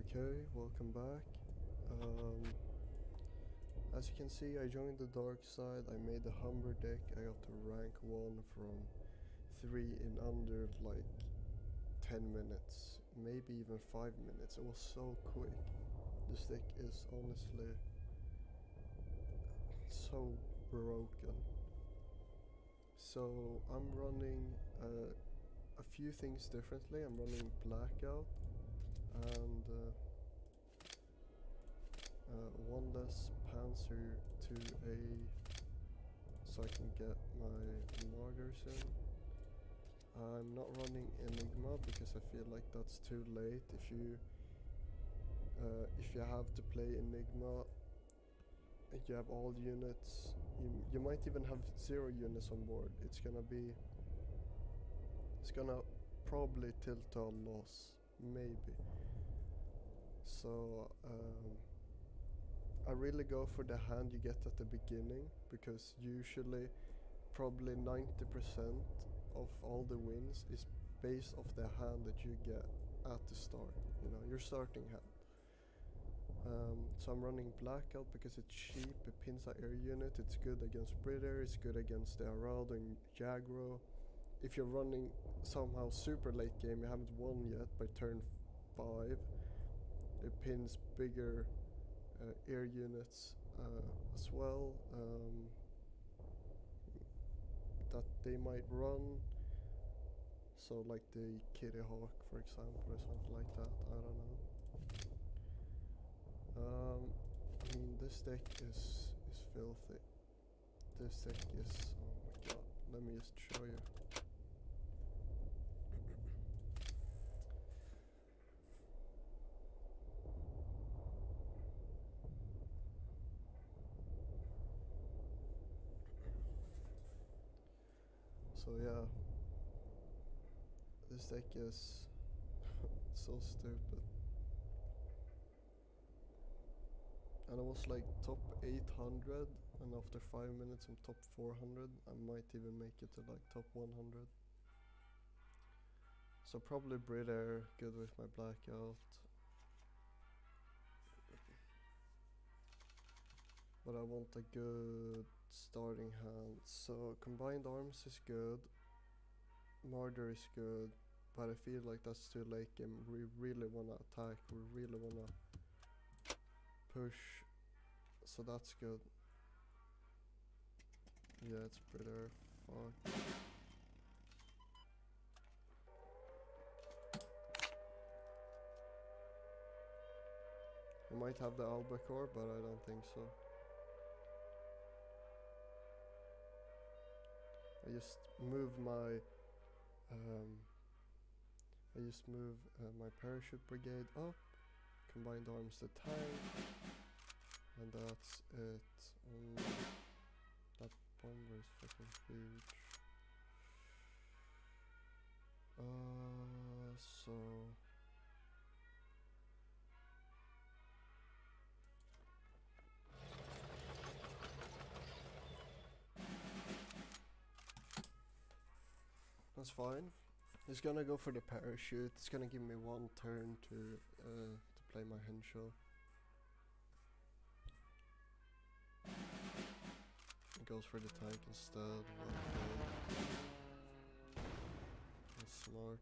Okay, welcome back. As you can see, I joined the dark side. I made the humber deck. I got to rank 1 from 3 in under like 10 minutes, maybe even 5 minutes. It was so quick. This deck is honestly so broken. So I'm running a few things differently. I'm running blackout and one less Panzer 2A so I can get my martyrs in. I'm not running Enigma because I feel like that's too late. If you have to play Enigma and you have all units, you might even have 0 units on board. It's gonna probably tilt to a loss, maybe. So I really go for the hand you get at the beginning, because usually probably 90% of all the wins is based off the hand that you get at the start, you know, your starting hand. So I'm running blackout because it's cheap, it pins an air unit, it's good against Brit-Air, it's good against the Arado and Jagro. If you're running somehow super late game, you haven't won yet by turn 5, it pins bigger air units as well that they might run. So like the Kitty Hawk, for example, or something like that. I don't know. I mean, this deck is filthy. This deck is, oh my god. Let me just show you. So yeah, this deck is so stupid. And I was like top 800, and after 5 minutes I'm top 400. I might even make it to like top 100. So probably Brit-Air, good with my blackout. But I want a good starting hand. So combined arms is good. Martyr is good. But I feel like that's too late game. We really wanna attack. We really wanna push. So that's good. Yeah, it's Brit-Air. Fuck. I might have the Albacore, but I don't think so. I just move my my parachute brigade up, combined arms the tank, and that's it. That bomber is fucking huge. So that's fine. He's gonna go for the parachute. It's gonna give me 1 turn to play my Henshaw. He goes for the tank instead. That's smart.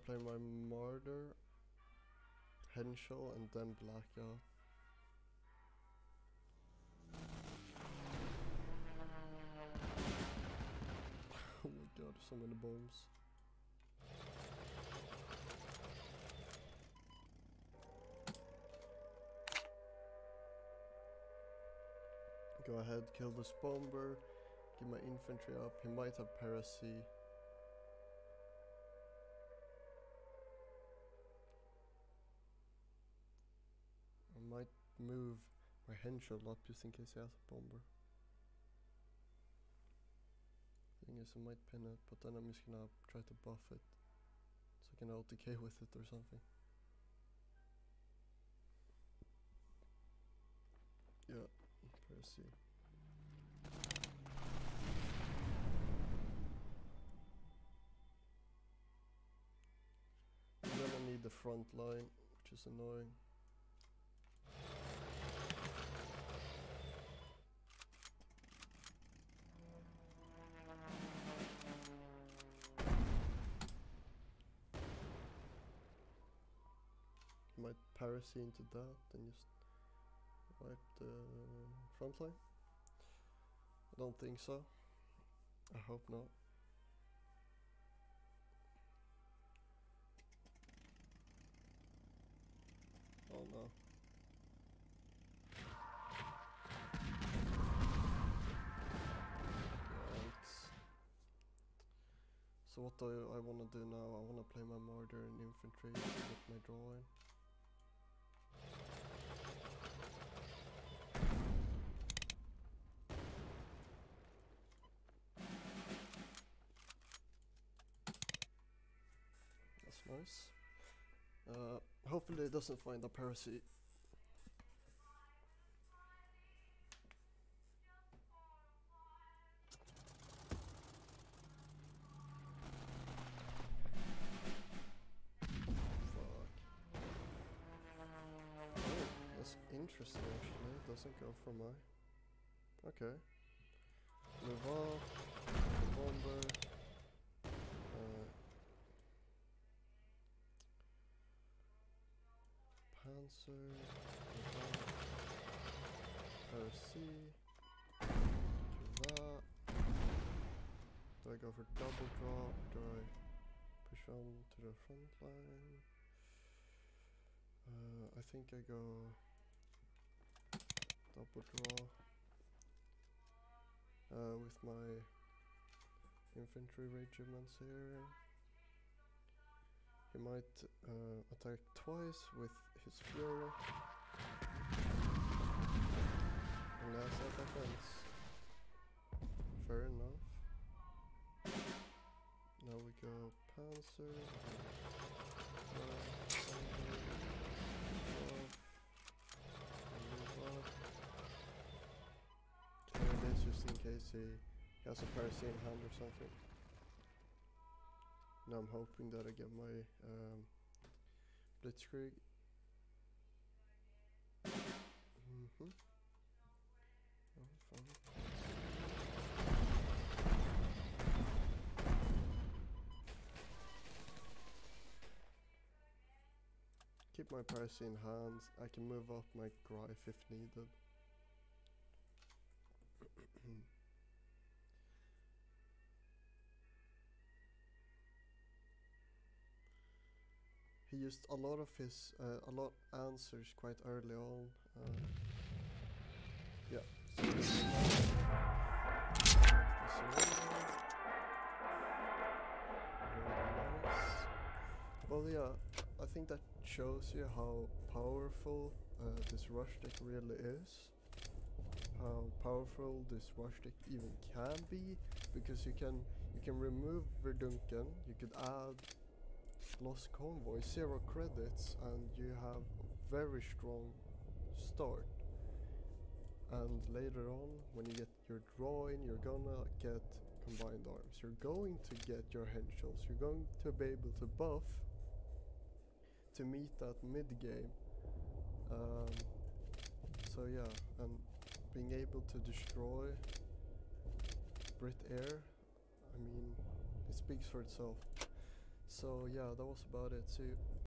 play my Martyr, Henschel, and then Blackout. Oh my god, so many bombs. Go ahead, kill this bomber, get my infantry up. He might have Paracy. I might move my Henschel up just in case he has a bomber. Thing is, I might pin it, but then I'm just gonna try to buff it so I can out-decay with it or something. Yeah, Paracy. I'm gonna need the front line, which is annoying. Might Paracy into that and just wipe the front line? I don't think so. I hope not. Oh no. So what do I want to do now? I want to play my Martyr and infantry to get my draw in. That's nice. Hopefully it doesn't find a Paracy. Interesting, actually. It doesn't go for my... Okay. Move up. Bomber. Panzer. Paracy. Do that. Do I go for double drop? Do I push on to the front line? I think I go... double draw with my infantry regiments here. He might attack twice with his Fury. And that's our defense. Fair enough. Now we go Panzer. Just in case he has a Paracy in hand or something. Now I'm hoping that I get my Blitzkrieg. Oh, fun. Keep my Paracy in hand. I can move up my Greif if needed. He used a lot of his answers quite early on. Yeah. Well, yeah, I think that shows you how powerful this rush deck really is. How powerful this rush deck even can be, because you can remove Verdunken, you could add Lost Convoy, 0 credits, and you have a very strong start. And later on, when you get your draw in, you're gonna get combined arms, you're going to get your Henschels, you're going to be able to buff to meet that mid game. So yeah, and being able to destroy Brit Air, I mean, it speaks for itself. So yeah, that was about it. See you.